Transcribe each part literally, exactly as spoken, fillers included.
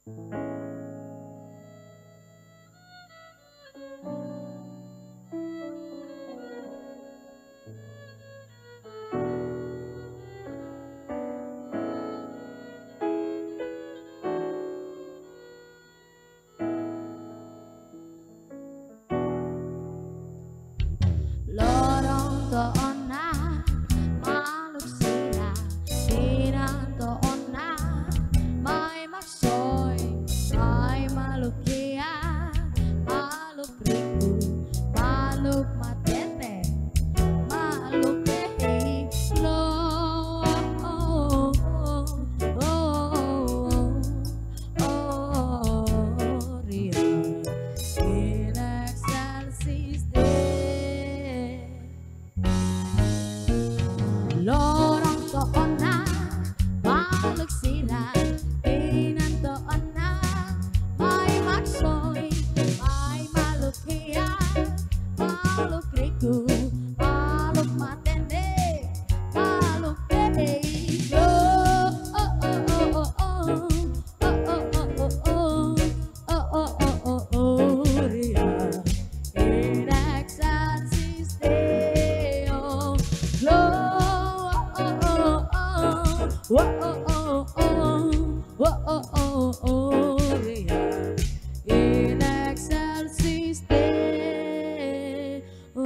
Lorong to ona makhluk sila Pinang to ona may maksoy may malukia Maluk ribu maluk matete maluk dehi lo oh, oh, oh, oh, oh, Ria in excelsis Dei Lorong to ona makhluk sila Pinang to ona may maksoy may malukia maluk riku maluk matende maluk dehi lo oh oh oh oh oh oh oh oh oh oh oh oh oh Ria in excelsis Deo lo oh oh oh oh oh oh oh oh oh Ria in excelsis Deo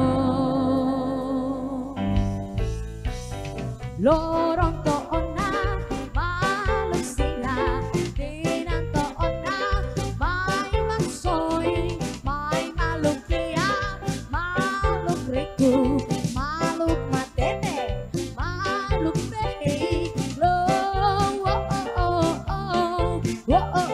Lorong to ona makhluk sila Pinang to ona may maksoy may malukia maluk riku maluk matene maluk dehi lo oh oh oh oh oh